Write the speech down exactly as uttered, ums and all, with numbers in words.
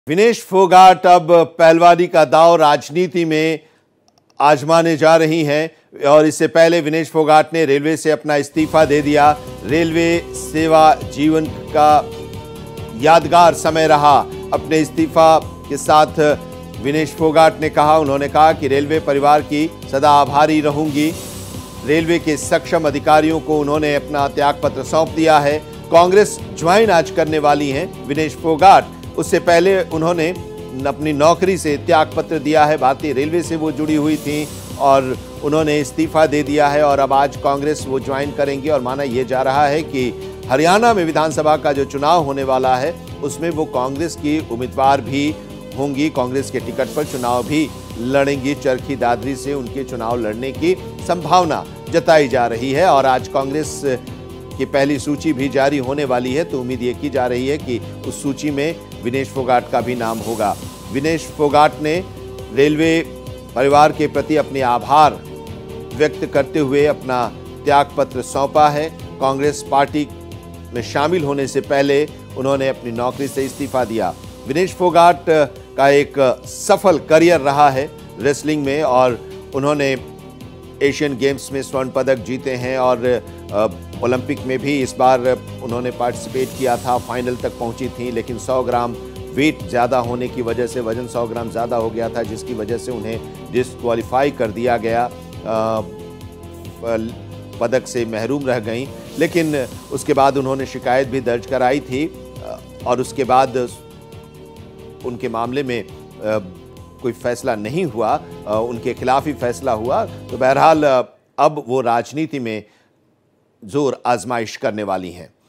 विनेश फोगाट अब पहलवानी का दांव राजनीति में आजमाने जा रही हैं और इससे पहले विनेश फोगाट ने रेलवे से अपना इस्तीफा दे दिया। रेलवे सेवा जीवन का यादगार समय रहा। अपने इस्तीफा के साथ विनेश फोगाट ने कहा उन्होंने कहा कि रेलवे परिवार की सदा आभारी रहूंगी। रेलवे के सक्षम अधिकारियों को उन्होंने अपना त्यागपत्र सौंप दिया है। कांग्रेस ज्वाइन आज करने वाली हैं विनेश फोगाट। उससे पहले उन्होंने अपनी नौकरी से त्यागपत्र दिया है। भारतीय रेलवे से वो जुड़ी हुई थी और उन्होंने इस्तीफा दे दिया है और अब आज कांग्रेस वो ज्वाइन करेंगी। और माना यह जा रहा है कि हरियाणा में विधानसभा का जो चुनाव होने वाला है उसमें वो कांग्रेस की उम्मीदवार भी होंगी। कांग्रेस के टिकट पर चुनाव भी लड़ेंगी। चरखी दादरी से उनके चुनाव लड़ने की संभावना जताई जा रही है और आज कांग्रेस की पहली सूची भी जारी होने वाली है। तो उम्मीद ये की जा रही है कि उस सूची में विनेश फोगाट का भी नाम होगा। विनेश फोगाट ने रेलवे परिवार के प्रति अपने आभार व्यक्त करते हुए अपना त्यागपत्र सौंपा है। कांग्रेस पार्टी में शामिल होने से पहले उन्होंने अपनी नौकरी से इस्तीफा दिया। विनेश फोगाट का एक सफल करियर रहा है रेसलिंग में और उन्होंने एशियन गेम्स में स्वर्ण पदक जीते हैं और ओलंपिक में भी इस बार उन्होंने पार्टिसिपेट किया था। फाइनल तक पहुंची थी लेकिन सौ ग्राम वेट ज़्यादा होने की वजह से, वजन सौ ग्राम ज़्यादा हो गया था जिसकी वजह से उन्हें डिस्क्वालीफाई कर दिया गया। पदक से महरूम रह गईं। लेकिन उसके बाद उन्होंने शिकायत भी दर्ज कराई थी और उसके बाद उनके मामले में कोई फैसला नहीं हुआ, उनके खिलाफ ही फैसला हुआ। तो बहरहाल अब वो राजनीति में जोर आजमाइश करने वाली हैं।